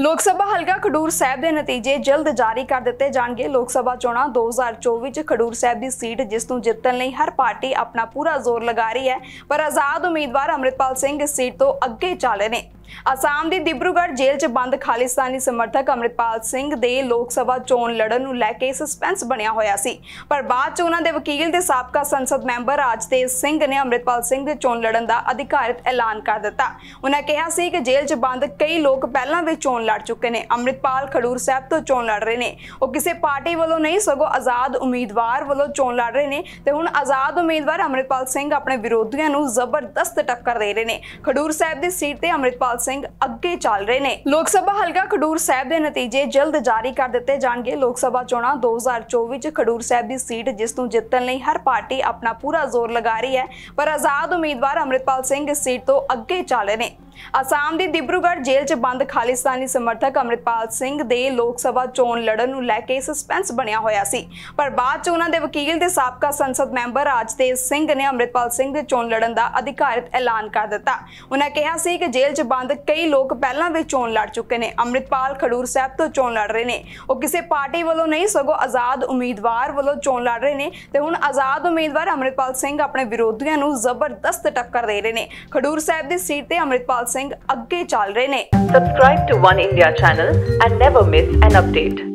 लोक सभा हलका खडूर साहब के नतीजे जल्द जारी कर दिते जाएंगे। लोक सभा चोणां 2024 च खडूर साहब की सीट जिस नूं जितण लई हर पार्टी अपना पूरा जोर लगा रही है, पर आजाद उम्मीदवार अमृतपाल सिंह इस सीट तो अगे चल रहे हैं। आसाम की डिब्रूगढ़ जेल च बंद खालिस्तानी समर्थक अमृतपाल सिंह दे लोक सभा चोण लड़न नूं लैके सस्पेंस बनिया होया सी, पर बाद च उन्हां दे वकील ते साबका संसद मैंबर राजतेज सिंह ने अमृतपाल सिंह दे चोण लड़न दा अधिकारित ऐलान कर दिता। उन्हां कहा सी कि जेल च बंद कई लोग पहलां भी चोण लड़ चुके ने। अमृतपाल खडूर साहब तो चोण लड़ रहे ने, वो किसी पार्टी वालों नहीं सगों आजाद उम्मीदवार वालों चोण लड़ रहे ने ते हुण आजाद उम्मीदवार अमृतपाल सिंह अपने विरोधियों नूं जबरदस्त टक्कर दे रहे ने। खडूर साहब की सीट ते अमृतपाल सिंह अगे चल रहे ने। लोक सभा हलका खडूर साहब के नतीजे जल्द जारी कर दिते जाएंगे। लोक सभा चोणां 2024 च खडूर साहब की सीट जिस नूं जितण लई हर पार्टी अपना पूरा जोर लगा रही है, पर आजाद उम्मीदवार अमृतपाल सिंह इस सीट तो अगे चल रहे ने। आसाम की डिब्रूगढ़ जेल च बंद खालिस्तानी समर्थक अमृतपाल सिंह दे लोक सभा चोण लड़न नूं लैके सस्पेंस बनिया होया सी, पर बाद च उन्हां दे वकील ते साबका संसद मैंबर राजतेज सिंह ने अमृतपाल सिंह दे चोण लड़न दा अधिकारित ऐलान कर दिता। उन्हां कहा सी कि जेल च बंद कई लोग पहलां भी चोण लड़ चुके ने। अमृतपाल खडूर साहब तो चोण लड़ रहे ने, वो किसी पार्टी वालों नहीं सगों आजाद उम्मीदवार वालों चोण लड़ रहे ने ते हुण आजाद उम्मीदवार अमृतपाल सिंह अपने विरोधियों नूं जबरदस्त टक्कर दे रहे ने। खडूर साहब की सीट ते अमृतपाल सिंह अगे चल रहे ने। Subscribe to One India channel and never miss an update.